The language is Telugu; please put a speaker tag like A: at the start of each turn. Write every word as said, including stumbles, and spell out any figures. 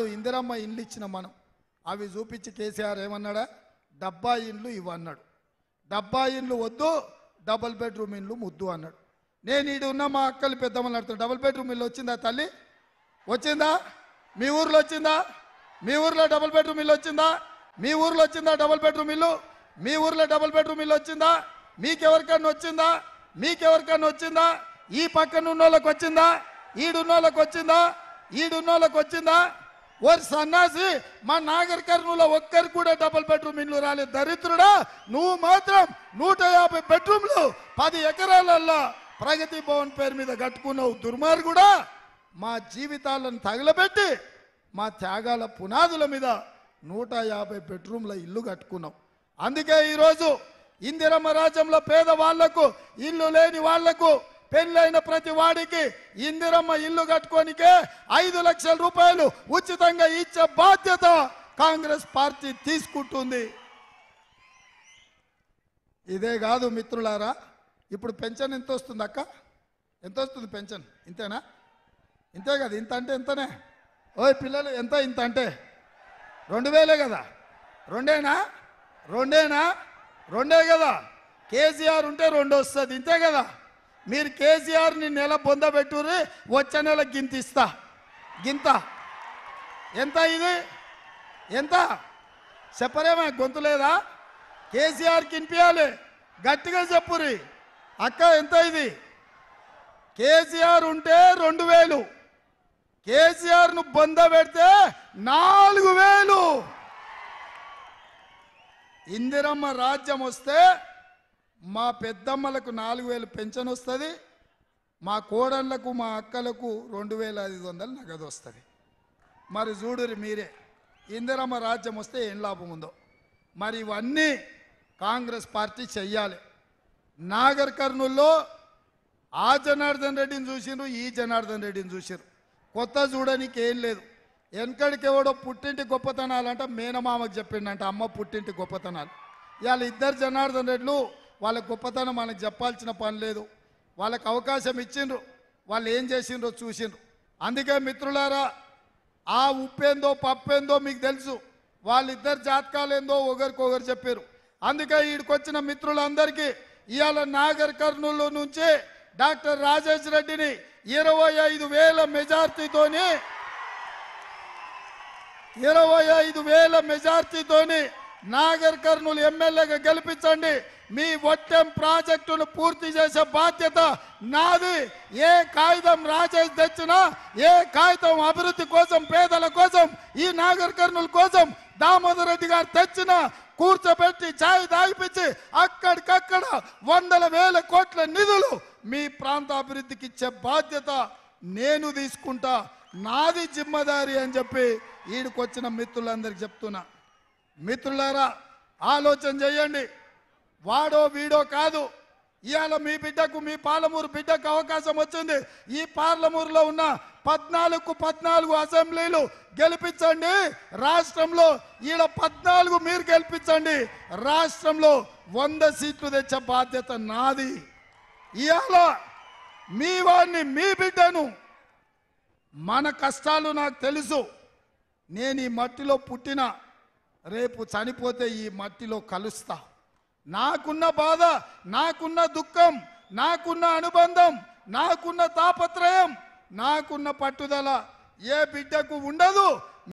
A: ఇందిరమ్మ ఇండ్లు ఇచ్చిన మనం అవి చూపించి కేసీఆర్ ఏమన్నాడా డబ్బా ఇండ్లు ఇవ్వన్నాడు. డబ్బా ఇండ్లు వద్దు, డబుల్ బెడ్రూమ్ ఇండ్లు ముద్దు అన్నాడు. నేను ఈడు ఉన్న మా అక్కలు పెద్దమ్మలు అడుగుతాను, డబుల్ బెడ్రూమ్ ఇల్లు వచ్చిందా తల్లి? వచ్చిందా? మీ ఊర్లో వచ్చిందా? మీ ఊర్లో డబుల్ బెడ్రూమ్ ఇల్లు వచ్చిందా? మీ ఊర్లో వచ్చిందా డబుల్ బెడ్రూమ్ ఇల్లు? మీ ఊర్లో డబుల్ బెడ్రూమ్ ఇల్లు వచ్చిందా? మీకెవరికన్నా వచ్చిందా? మీకెవరికన్నా వచ్చిందా? ఈ పక్కన ఉన్నోళ్ళకి వచ్చిందా? ఈడున్నోళ్ళకి వచ్చిందా? ఈడున్నోళ్ళకి వచ్చిందా? ఓరి సన్నాసి, మా నాగర్ కర్నూలు ఒక్కరు కూడా డబుల్ బెడ్రూమ్ ఇల్లు రాలేదు. దరిద్రుడా, నువ్వు మాత్రం నూట యాభై బెడ్రూమ్లు పది ఎకరాలల్లో ప్రగతి భవన్ పేరు మీద కట్టుకున్నావు. దుర్మార్గుడా, మా జీవితాలను తగలబెట్టి మా త్యాగాల పునాదుల మీద నూట యాభై బెడ్రూమ్ల ఇల్లు కట్టుకున్నావు. అందుకే ఈరోజు ఇందిరమ్మ రాజ్యంలో పేదవాళ్లకు, ఇల్లు లేని వాళ్లకు, పెళ్ళైన ప్రతి వాడికి ఇందిరమ్మ ఇల్లు కట్టుకోనికే ఐదు లక్షల రూపాయలు ఉచితంగా ఇచ్చే బాధ్యత కాంగ్రెస్ పార్టీ తీసుకుంటుంది. ఇదే కాదు మిత్రులారా, ఇప్పుడు పెన్షన్ ఎంత వస్తుంది అక్క? ఎంత వస్తుంది పెన్షన్? ఇంతేనా? ఇంతే కదా? ఇంత అంటే ఎంతనే? ఓయ్ పిల్లలు, ఎంత ఇంత అంటే రెండు వేలే కదా? రెండేనా? రెండేనా? రెండే కదా? కేసీఆర్ ఉంటే రెండు వస్తుంది, ఇంతే కదా? మీరు కేసీఆర్ని నెల పొందబెట్టుర్రి, వచ్చే నెల గింత ఇస్తా. గింత ఎంత? ఇది ఎంత చెప్పరేమా? గొంతు లేదా? కేసీఆర్కి వినిపించాలి, గట్టిగా చెప్పుర్రి. అక్క ఎంత ఇది? కేసీఆర్ ఉంటే రెండు వేలు, కేసీఆర్ను బొంద పెడితే నాలుగు వేలు. ఇందిరమ్మ రాజ్యం వస్తే మా పెద్దమ్మలకు నాలుగు వేలు పెన్షన్ వస్తుంది, మా కోడళ్లకు మా అక్కలకు రెండు వేల ఐదు వందలు నగదు వస్తుంది. మరి చూడురి మీరే, ఇందిరమ్మ రాజ్యం వస్తే ఏం లాభం ఉందో. మరి ఇవన్నీ కాంగ్రెస్ పార్టీ చెయ్యాలి. నాగర్ కర్నూల్లో ఆ జనార్దన్ రెడ్డిని చూసిరు, ఈ జనార్దన్ రెడ్డిని చూసిరు. కొత్త చూడడానికి ఏం లేదు. వెనకడికి ఎవడో పుట్టింటి గొప్పతనాలంట మేనమామకు చెప్పిండంట అమ్మ పుట్టింటి గొప్పతనాలు. ఇవాళ ఇద్దరు జనార్దన్ రెడ్లు, వాళ్ళ గొప్పతనం మనకు చెప్పాల్సిన పని లేదు. వాళ్ళకు అవకాశం ఇచ్చిండ్రు, వాళ్ళు ఏం చేసిండ్రో చూసిండ్రు. అందుకే మిత్రులారా, ఆ ఉప్పేందో పప్పేందో మీకు తెలుసు, వాళ్ళిద్దరు జాతకాలు ఏందో ఒకరికొకరు చెప్పారు. అందుకే ఈడికొచ్చిన మిత్రులందరికీ ఇవాళ నాగర్ కర్నూలు నుంచి డాక్టర్ రాజేష్ రెడ్డిని ఇరవై ఐదు వేల మెజార్టీతోని ఇరవై ఐదు వేల మెజార్టీతోని నాగర్ కర్నూలు ఎమ్మెల్యేగా గెలిపించండి. మీ వట్టెం ప్రాజెక్టును పూర్తి చేసే బాధ్యత నాది. ఏ కాగితం రాజేష్ తెచ్చినా, ఏ కాగితం అభివృద్ధి కోసం, పేదల కోసం, ఈ నాగర్ కర్నూలు కోసం దామోదర్ రెడ్డి గారు తెచ్చిన కూర్చోబెట్టి ఛాయ్ తాగిపించి అక్కడికక్కడ వందల వేల కోట్ల నిధులు మీ ప్రాంత అభివృద్ధికి ఇచ్చే బాధ్యత నేను తీసుకుంటా, నాది జిమ్మదారి అని చెప్పి ఈడికొచ్చిన మిత్రులందరికీ చెప్తున్నా. మిత్రులారా, ఆలోచన చేయండి. వాడో వీడో కాదు, ఇవాళ మీ బిడ్డకు, మీ పాలమూరు బిడ్డకు అవకాశం వచ్చింది. ఈ పార్లమూరులో ఉన్న పద్నాలుగు పద్నాలుగు అసెంబ్లీలు గెలిపించండి. రాష్ట్రంలో ఈడ పద్నాలుగు మీరు గెలిపించండి. రాష్ట్రంలో వంద సీట్లు తెచ్చే బాధ్యత నాది. ఇవాళ మీ వాడిని, మీ బిడ్డను, మన కష్టాలు నాకు తెలుసు. నేను ఈ మట్టిలో పుట్టిన, రేపు చనిపోతే ఈ మట్టిలో కలుస్తా. నాకున్న బాధ, నాకున్న దుఃఖం, నాకున్న అనుబంధం, నాకున్న తాపత్రయం, నాకున్న పట్టుదల ఏ బిడ్డకు ఉండదు,